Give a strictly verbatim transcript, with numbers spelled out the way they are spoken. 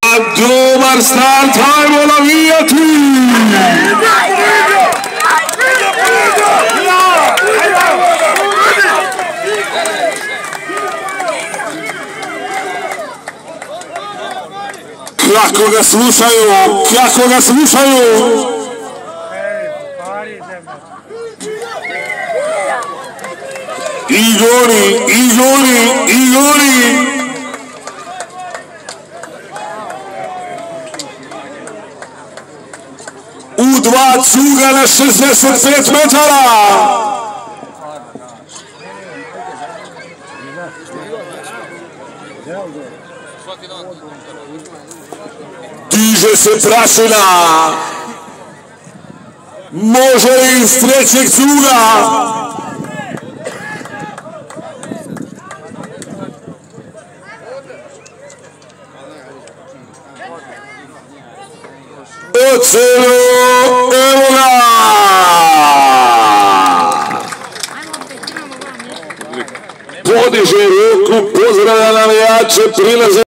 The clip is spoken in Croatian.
dobar start, hajmo navijati! Kako ga slušaju, kako ga slušaju! I goni, i goni, i goni! U dva cuga na šezdeset pet metara! Diže se prašina! Može li iz trećeg cuga? Ocelo, evo ga! Podiže ruku, pozdravlja navijače, prilaze